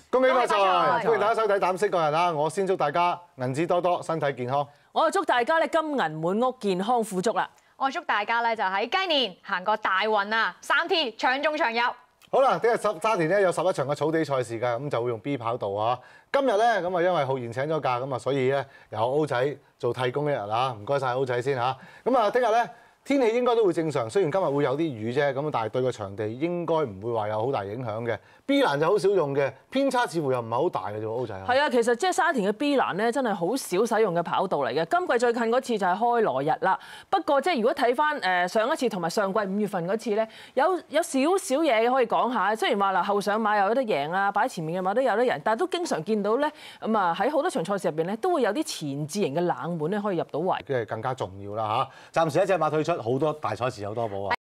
恭喜發財！歡迎大家收睇《膽識個人》啊！我先祝大家銀紙多多，身體健康。 我就祝大家咧金銀滿屋，健康富足啦！ 我祝大家咧就喺雞年行個大運啊！3T 長中長有。 好啦，聽日沙田咧有11場嘅草地賽事㗎，咁就會用 B 跑道啊。今日咧咁啊，因為浩然請咗假，咁啊，所以咧由 O 仔做替工一日啦。唔該晒 O 仔先嚇。咁啊，聽日咧。天氣應該都會正常，雖然今日會有啲雨啫，咁但係對個場地應該唔會話有好大影響嘅。B 欄就好少用嘅，偏差似乎又唔係好大嘅啫，O 仔。 係啊，其實即係沙田嘅 B 欄咧，真係好少使用嘅跑道嚟嘅。今季最近嗰次就係開羅日啦。不過即係如果睇翻上一次同埋上季5月份嗰次咧，有少少嘢可以講下。雖然話嗱後上馬又有得贏啊，擺前面嘅馬都有得贏，但係都經常見到咧咁啊喺好多場賽事入邊咧，都會有啲前置型嘅冷門咧可以入到圍。 即係更加重要啦嚇。暫時一隻馬退出，好多大賽事有多寶啊！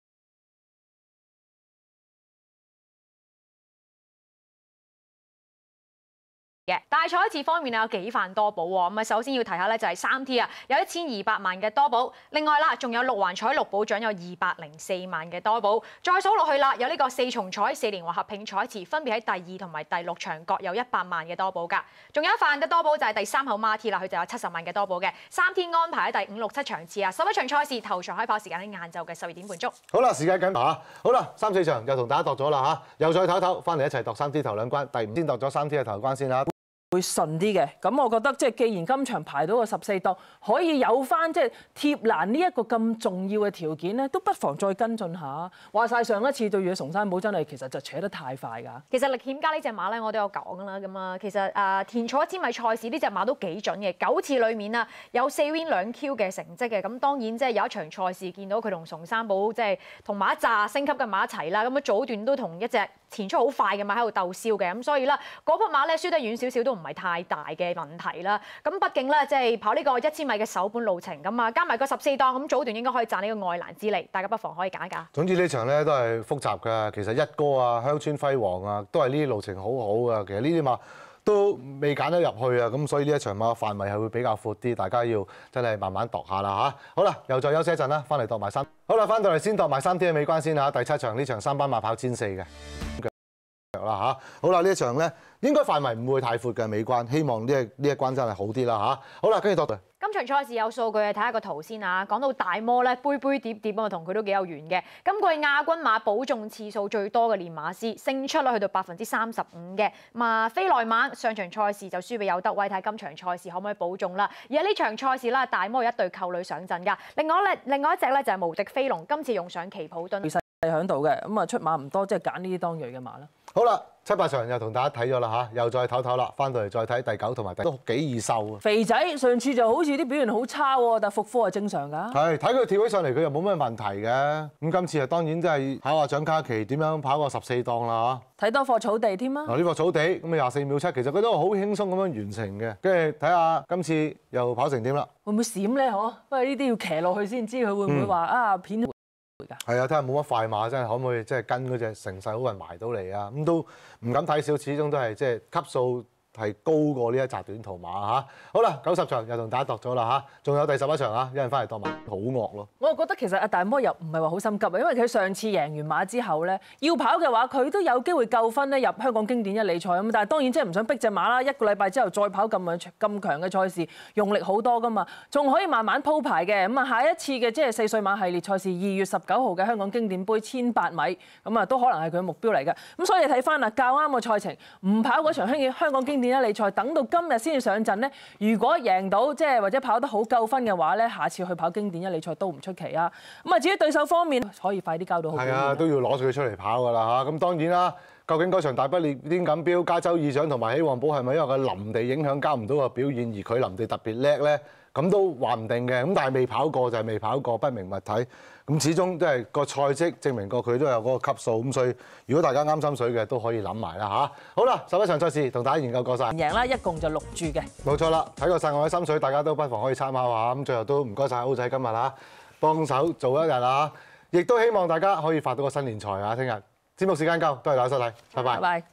大賽次方面有幾範多寶喎，咁啊首先要提下咧就係3T啊，有1200萬嘅多寶，另外啦仲有六環彩綠寶獎有204萬嘅多寶，再數落去啦，有呢個4重彩4連環合併彩池，分別喺第2同埋第6場各有100萬嘅多寶㗎，仲有一範嘅多寶就係第3號馬 T 啦，佢就有70萬嘅多寶嘅。3T 安排喺第5、6、7場次啊，11場賽事頭場開跑時間喺晏晝嘅12點半鐘。 好啦，時間緊嚇，好啦，3、4場又同大家度咗啦嚇，又再唞唞，翻嚟一齊度3T頭兩關，第5先度咗3T嘅頭關先啦。 會順啲嘅，咁我覺得即係既然今場排到個14檔，可以有翻即係貼欄呢一個咁重要嘅條件咧，都不妨再跟進下。話晒上一次對住崇山堡真係其實就扯得太快㗎。 其實歷險家呢隻馬咧，我都有講啦，咁啊，其實田草1000米賽事呢隻馬都幾準嘅，9次裡面啊有4 win 2 Q 嘅成績嘅，咁當然即係有一場賽事見到佢同崇山堡即係同埋一紮升級嘅馬一齊啦，咁啊早段都同一隻前速好快嘅馬喺度鬥燒嘅，咁所以啦嗰匹馬咧輸得遠少少都唔係太大嘅問題啦。咁畢竟咧即係跑呢個1000米嘅首本路程咁啊，加埋個14檔咁早段應該可以賺呢個外欄之利，大家不妨可以揀一揀。 總之呢場咧都係複雜㗎，其實一哥啊、鄉村輝煌啊都係呢啲路程好好㗎。其實呢啲馬都未揀得入去啊，咁所以呢一場馬範圍係會比較闊啲，大家要真係慢慢度下啦嚇。好啦，又再休息一陣啦，翻嚟度埋3。好啦，翻到嚟先度埋3T嘅尾關先嚇，第7場呢場3班馬跑1400嘅。啦嚇，好啦，呢一場咧應該範圍唔會太闊嘅尾關，希望呢一關真係好啲啦嚇。好啦，跟住度。 今場賽事有數據，睇下個圖先啊。講到大摩咧，杯杯碟碟啊，同佢都幾有緣嘅。今季亞軍馬保中次數最多嘅練馬師，勝出率去到35%嘅。咁啊，飛來馬上場賽事就輸俾有德威，睇今場賽事可唔可以保中啦？而喺呢場賽事啦，大摩有一對扣女上陣㗎。另外一隻咧就係無敵飛龍，今次用上奇普敦。 係喺度嘅，咁啊出馬唔多，即係揀呢啲當鋭嘅馬啦。 好啦，7、8場又同大家睇咗啦嚇，又再唞唞啦，翻到嚟再睇第9同埋第都幾易受啊。 肥仔上次就好似啲表現好差喎，但係復科係正常㗎。 係睇佢跳起上嚟，佢又冇咩問題嘅。咁今次啊，當然真係考下蔣嘉琪點樣跑個14檔啦嚇。 睇多課草地添啊！ 嗱呢個草地咁啊24秒7，其實佢都好輕鬆咁樣完成嘅。跟住睇下今次又跑成點啦？ 會唔會閃咧？嗬，不過呢啲要騎落去先知佢會唔會話啊片。 係啊，睇下冇乜快馬，真係可唔可以即係跟嗰隻成勢好運埋到嚟啊？咁都唔敢睇少，始終都係即係級數係高過呢一紮短途馬嚇。好啦，90場又同大家度咗啦嚇，仲有第11場啊，一陣翻嚟度埋好惡咯。 我覺得其實阿大摩又唔係話好心急啊，因為佢上次贏完馬之後咧，要跑嘅話佢都有機會夠分咧入香港經典一哩賽咁，但係當然即係唔想逼隻馬啦，一個禮拜之後再跑咁強嘅賽事，用力好多噶嘛，仲可以慢慢鋪排嘅。咁啊下一次嘅即係4歲馬系列賽事2月19號嘅香港經典杯1800米，咁啊都可能係佢嘅目標嚟嘅。咁所以睇翻啊較啱個賽程，唔跑嗰場香港經典一哩賽，等到今日先至上陣咧。如果贏到即係或者跑得好夠分嘅話咧，下次去跑經典一哩賽都唔出奇啊。咁啊至於對手方面，可以快啲交到好表現。係啊，都要攞住佢出嚟跑㗎啦嚇。咁當然啦，究竟嗰場大不列顛錦標、加州二獎同埋希望堡係咪因為個臨地影響交唔到個表現，而佢臨地特別叻咧？咁都話唔定嘅。咁但係未跑過就係未跑過，不明物體。咁始終都係個賽績證明過佢都有嗰個級數。咁所以如果大家啱心水嘅都可以諗埋啦嚇。好啦，11場賽事同大家研究過晒， 贏啦，一共就6注嘅。 冇錯啦，睇過晒我嘅心水，大家都不妨可以參考下。咁最後都唔該晒 O 仔今日嚇幫手做一日啦，亦都希望大家可以發到個新年財啊！聽日節目時間夠，多謝大家收睇，拜拜。